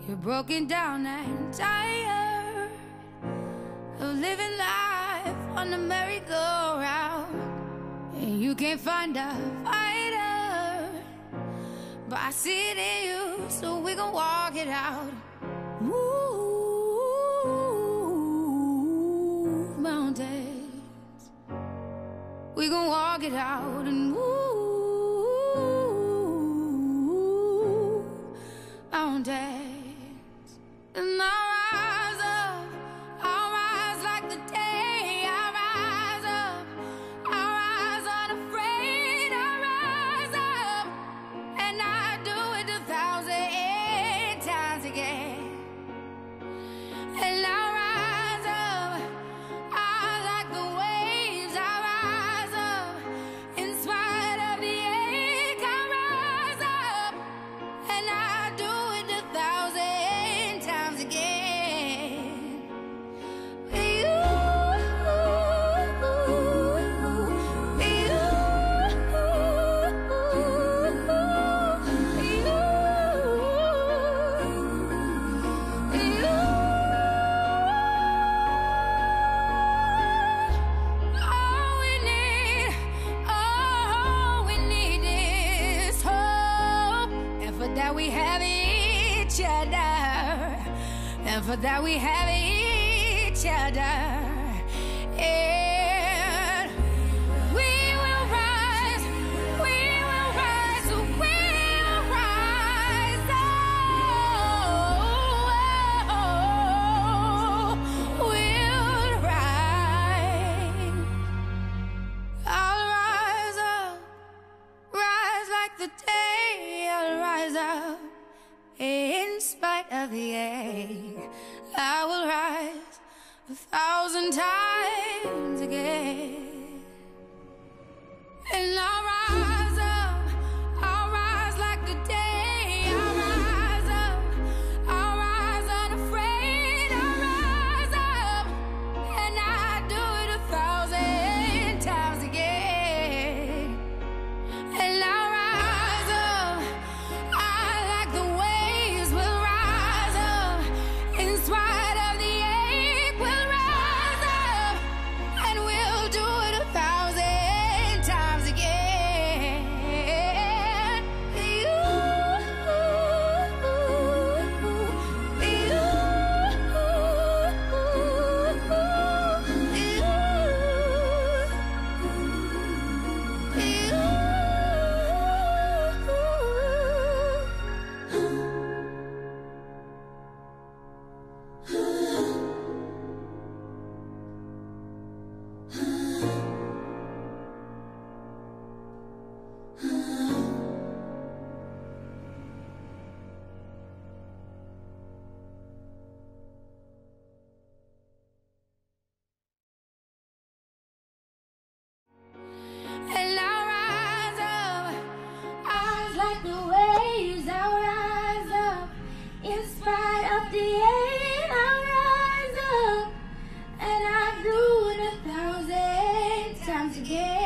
You're broken down and tired of living life on the merry-go-round, and you can't find a fighter, but I see it in you, so we gon' walk it out. Move mountains, we gon' walk it out and move mountains. And I'll rise up, I'll rise like the day. I'll rise up, I'll rise unafraid. I'll rise up, and I'll do it 1,000 times again. And I'll rise up, I'll like the waves. I'll rise up, in spite of the ache. I'll rise up, and I'll do it 1,000 times again. That we have each other, and for that we have each other, and we will rise, we will rise, we will rise, we'll rise. I'll rise up, rise like the day. I'll rise up, in spite of the ache. I will rise 1,000 times again. And I'll rise up, I'll rise like the day. I'll rise up, I'll rise unafraid. I'll rise up, and I'll do it 1,000 times again. And I'll rise up, I like the waves. Will rise up, in spite of the ache. We'll rise up, and we'll do it 1,000 times again. And I'll rise up, I'll like the waves. I'll rise up, in spite of the ache. I'll rise up, and I'll do it 1,000 times again.